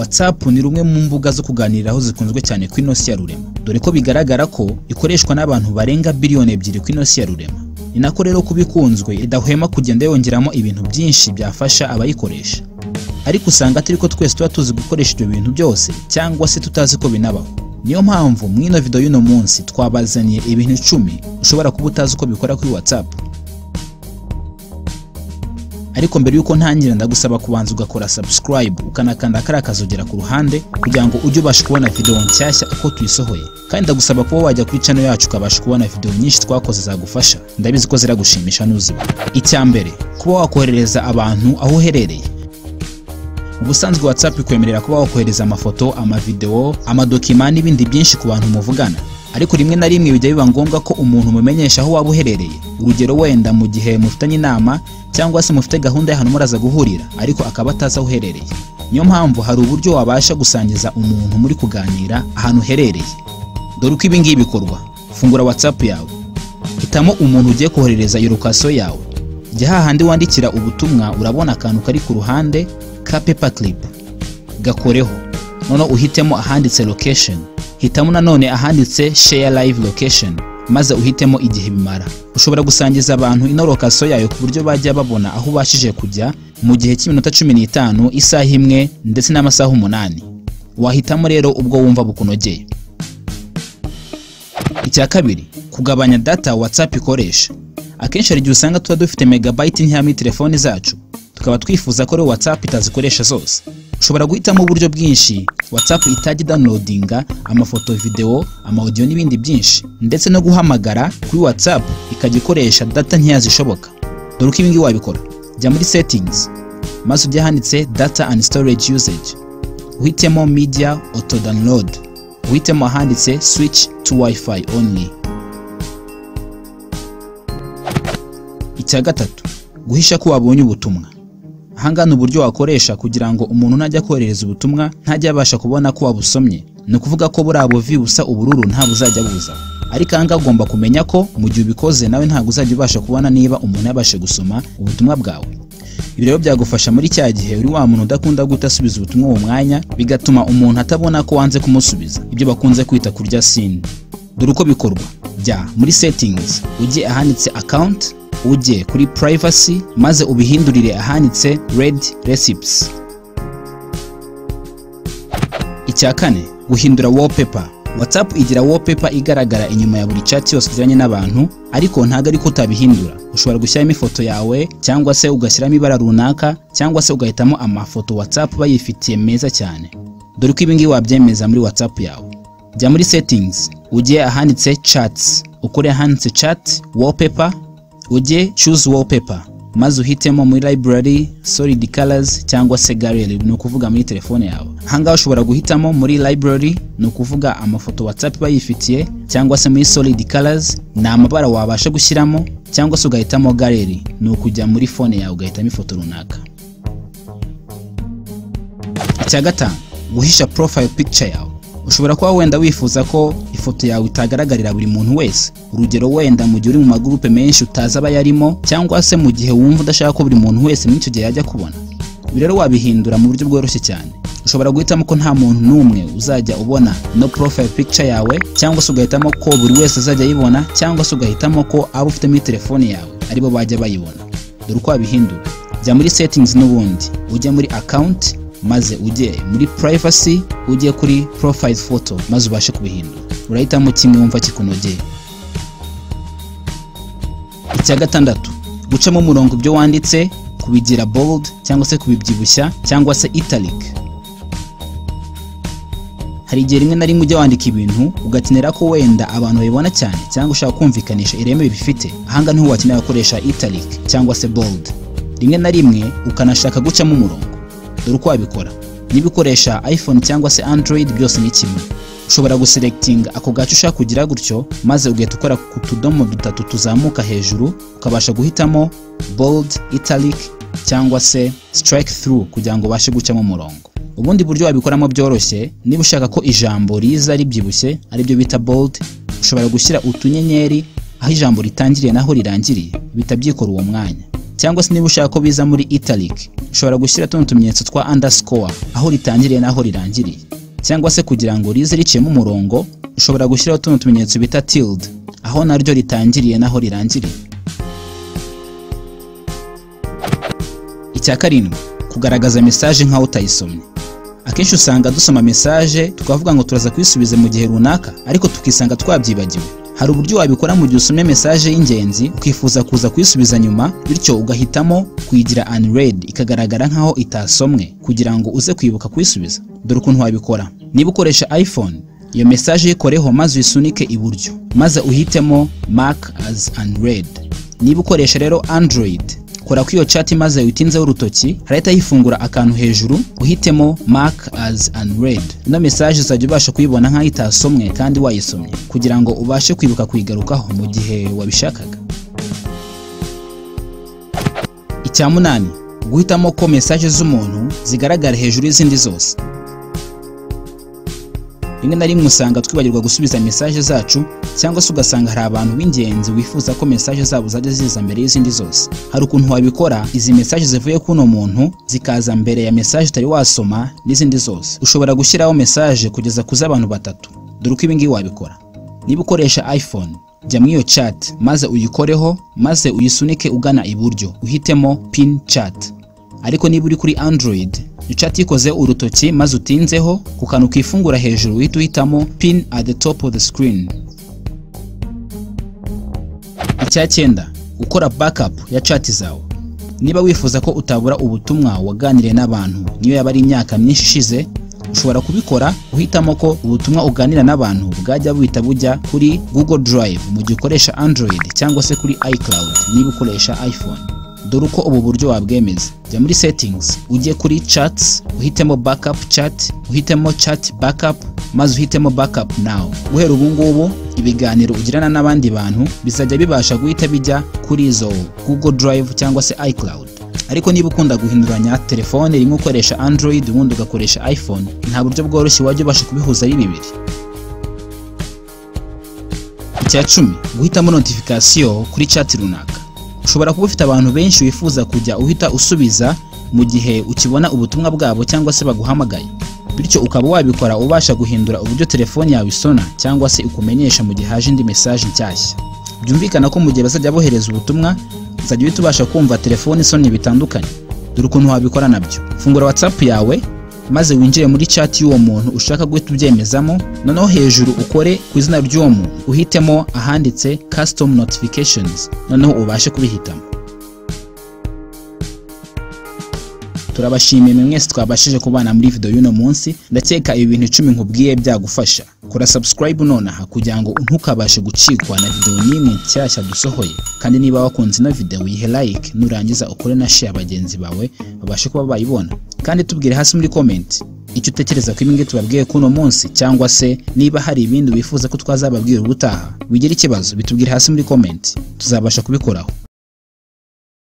WhatsApp ni rumwe mu mbuga zo kuganiriraho zikunzwe cyane ku inosi ya rurema, dore ko bigaragara ko ikoreshwa n'abantu barenga biliyoni 2 ku inosi ya rurema. Ni nako rero kubikunzwe idahwema kugenda yongeramo ibintu byinshi byafasha abayikoresha. Ariko usanga atari ko twese tuba tuzi gukoresha ibyo bintu byose cyangwa se tutazi ko binabaho. Niyo mpamvu mu ino video y'uno munsi twabazaniye ibintu 10 ushobora kuba utazi uko bikora kuri WhatsApp. Ariko mbere yuko ntangira ndagusaba kubanza ugakora subscribe ukanakanda kari akazogera ku ruhande kugira ngo ujye ubasha kubona video nshyashya uko tuyisohoye. Kandi ndagusaba kuba wajya kuri channel yacu ukabasha kubona video nyinshi twakoze zagufasha, ndabizi ko ziragushimisha nuziba. Icyambere, kuba wakoherereza abantu aho uherereye. Ubusanzwe WhatsApp ikwemerera kuba wakohereza amafoto, amavideo, amadokima n'ibindi byinshi ku bantu muvugana. Ariko rimwe na rimwe bijya biba ngombwa ko umuntu umumenyesha aho waba uherereye. Urugero wenda mu gihe mufitanye inama cyangwa se mufite gahunda y'ahantu muraza guhurira ariko akaba atazi aho uherereye. Niyo mpamvu hari uburyo wabasha gusangiza umuntu muri kuganira ahantu uherereye. Dore uko ibi ngibi bikorwa. Fungura WhatsApp yawe, hitamo umuntu ugiye koherereza iyo location yawe. Jya hahandi wandikira ubutumwa, urabona akantu kari ku ruhande ka paperclip, gakoreho. Noneho uhitemo ahanditse location, hitamo nanone ahanditse share live location, maze uhitemo igihe bimara. Ushobora gusangiza abantu ino location yayo ku buryo bajya babona aho ubashije kujya mu gihe cy'iminota 15, isaha imwe ndetse n'amasaha 8. Wahitamo rero ubwo wumva bukunogeye. Icya kabiri, kugabanya data WhatsApp ikoresha. Akenshi ari usanga tuba dufite megabyte nke muri telefone zacu, tukaba twifuza ko WhatsApp itazikoresha zose. Ushobora guhitamo uburyo bwinshi WhatsApp itajya downloadinga amafoto, video, audio n'ibindi byinshi, ndetse no guhamagara kuri WhatsApp ikagikoresha data nkeya zishoboka. Dore uko ibi ngibi wabikora. Jya muri settings, maze ujye handitse data and storage usage, uhitemo media auto download, uhitemo ahanditse switch to Wi-Fi only. Icya gatatu, guhisha ko wabonye ubutumwa. Hangana uburyo wakoresha kugira ngo umuntu najya koherereza ubutumwa ntajya abasha kubona ko wabusomye. Ni ukuvuga ko buri buvi busa ubururu nta buzajya buza. Ariko anga ugomba kumenya ko mu gihe ubikoze nawe ntabwo uzajya ubasha kubona niba umuntu yabashe gusoma ubutumwa bwawe. Ibi rero byagufasha muri cya gihe uri wa muntu udakunda gutasubiza ubutumwa uwo mwanya, bigatuma umuntu atabona ko wanze kumusubiza, ibyo bakunze kwita kurya scene. Dore uko bikorwa. Jya muri settings, ujye ahanditse account, ujye kuri privacy, maze ubihindurire ahanditse read receipts. Icya kane, guhindura wallpaper. WhatsApp igira wallpaper igaragara inyuma ya buri chat yose ujyanye n'abantu, ariko ntago ariko utabihindura. Ushobora gushyiramo ifoto yawe cyangwa se ugashyiramo ibara runaka cyangwa se ugahitamo amafoto WhatsApp bayifitiye meza cyane. Dore ko ibi ngibi wabyemeza muri WhatsApp yawe. Jya muri settings, ujye ahanditse chats, ukore ahanditse chat wallpaper, ujye choose wallpaper, maze uhitemo muri library, solid colors cyangwa se gallery, ni ukuvuga muri telefone yawe. Hanga ushobora guhitamo muri library, ni ukuvuga amafoto WhatsApp bayifitiye, cyangwa se muri solid colors ni amabara wabasha gushyiramo, cyangwa se ugahitamo gallery, ni ukujya muri phone yawe ugahitamo ifoto runaka. Icya gatanu, guhisha profile picture yawe. Ushobora kuba wenda wifuza ko ifoto yawe itagaragarira buri muntu wese. Urugero wenda mu gihe uri mu magroupe menshi utaza abayarimo, cyangwa se mu gihe wumva udashaka ko buri muntu wese muri icyo gihe yajya kubona. Ibi rero wabihindura mu buryo bworoshye cyane. Ushobora guhitamo ko nta muntu n'umwe uzajya ubona no profile picture yawe, cyangwa se ugahitamo ko buri wese azajya yibona, cyangwa se ugahitamo ko abo ufite muri telefone yawe aribo bajya bayibona. Dore uko wabihindura. Jya muri settings n'ubundi, ujye muri account, maze ujye muri privacy, ujye kuri profile photo, maze ubashe kubihindura. Urahitamo kimwe wumva kikunogeye. Icya gatandatu, gucamo umurongo ibyo wanditse, kubigira bold cyangwa se kubibyibushya cyangwa se italic. Hari igihe rimwe na rimwe ujya wandika ibintu ugakenera ko wenda abantu babibona cyane cyangwa ushaka kumvikanisha ireme bifite. Ahanga niho wakenera gukoresha italic cyangwa se bold. Rimwe na rimwe ukanashaka gucamo umurongo. Dore uko wabikora. Niba ukoresha iPhone cyangwa se Android byose ni kimwe. Ushobora guselecting ako gace ushaka kugira gutyo, maze ugahita ukora ku tudomo dutatu tuzamuka hejuru, ukabasha guhitamo bold, italic cyangwa se strike through kugira ngo ubashe gucamo umurongo. Ubundi buryo wabikoramo byoroshye, niba ushaka ko ijambo riza ribyibushye ari byo bita bold, ushobora gushyira utunyenyeri aho ijambo ritangiriye naho rirangiriye, bitabyikora uwo mwanya. cyangwa se niba ushaka ko biza muri italic ushobora gushyira tuno tumenyetso twa underscore aho ritangiriye naho rirangiriye, cyangwa se kugira ngo rize riciyemo umurongo ushobora gushyiraho tuno tumenyetso bita tilde aho naryo ritangiriye naho rirangiriye. Icya karindwi, kugaragaza message nkaho utayisomye. Akenshi usanga dusoma message tukavuga ngo turaza kwisubiza mu gihe runaka ariko tukisanga twabyibagiwe. Hari uburyo wabikora mu gihe usomye message y'ingenzi ukifuza kuza kwisubiza nyuma, bityo ugahitamo kuyigira unread ikagaragara nkaho itasomwe kugira ngo uze kwibuka kwisubiza. Dore ukuntu wabikora. Niba ukoresha iPhone, iyo message yikoreho maze uyisunike iburyo maze uhitemo mark as unread. Niba ukoresha rero Android, kora ku iyo chat maze uyitinzeho urutoki, harahita yifungura akantu hejuru uhitemo mark as unread. Ino message uzajya ubasha kuyibona nkaho itasomwe kandi wayisomye kugira ngo ubashe kwibuka kuyigarukaho mu gihe wabishakaga. Icya munani, guhitamo ko message z'umuntu zigaragara hejuru y'izindi zose. Rimwe na rimwe usanga twibagirwa gusubiza message zacu, cyangwa se ugasanga hari abantu b'ingenzi wifuza ko message zabo zajya ziza mbere y'izindi zose. Hari ukuntu wabikora izi message zivuye kuno muntu zikaza mbere ya message utari wasoma n'izindi zose. Ushobora gushyiraho message kugeza ku z'abantu batatu. Dore uko ibi ngibi wabikora. Niba ukoresha iPhone, jya muri iyo chat maze uyikoreho maze uyisunike ugana iburyo uhitemo pin chat. Ariko niba uri kuri Android, chat ikoze urutoki maze utinzeho ku kantu kifungura hejuru uhita uhitamo pin at the top of the screen. Icya cyenda, gukora backup ya chat zawe. Niba wifuza ko utabura ubutumwa waganiriye n'abantu niyo yaba ari imyaka myinshi ishize, ushobora kubikora uhitamo ko ubutumwa uganira n'abantu bwajya buhita bujya kuri Google Drive mu gihe ukoresha Android, cyangwa se kuri iCloud niba ukoresha iPhone. Dore uko ubu buryo wabwemeza. Jya muri settings, ujye kuri chats, uhitemo backup chat, uhitemo chat backup, maze uhitemo backup now. Guhera ubu ngubu ibiganiro ugirana n'abandi bantu bizajya bibasha guhita bijya kuri izo Google Drive cyangwa se iCloud. Ariko niba ukunda guhinduranya telefone, rimwe ukoresha Android ubundi ugakoresha iPhone, nta buryo bworoshye wajya ubasha kubihuza ari bibiri. Icya 10, guhitamo notification kuri chat runaka. Ushobora kuba ufite abantu benshi wifuza kujya uhita usubiza mu gihe ukibona ubutumwa bwabo cyangwa se baguhamagaye, bityo ukaba wabikora ubasha guhindura uburyo telefone yawe isona cyangwa se ukumenyesha mu gihe haje indi message nshyashya. Byumvikana ko mu gihe bazajya bohereza ubutumwa uzajya uhita ubasha kumva telefone isoni bitandukanye. Dore ukuntu wabikora nabyo. Fungura WhatsApp yawe maze winjire muri chat y'uwo muntu ushaka guhita ubyemezamo, noneho hejuru ukore ku izina ry'uwo muntu uhitemo ahanditse custom notifications, noneho ubashe kubihitamo. Turabashimiye mwese twabashije kubana muri video y'uno munsi. Ndakeka ibi bintu 10 nkubwiye byagufasha. Kora subscribe nonaha kugira ngo ntukabashe gucikwa na video n'imwe nshyashya dusohoye. Kandi niba wakunze ino video yihe like, nurangiza ukore na share bagenzi bawe babashe kuba bayibona. Kandi tubwire hasi muri comment icyo utekereza ko ibingi tubabwiye kuno munsi, cyangwa se niba hari ibindi wifuza ko twazababwira ubutaha. Wigira ikibazo bitubwire hasi muri comment, tuzabasha kubikoraho.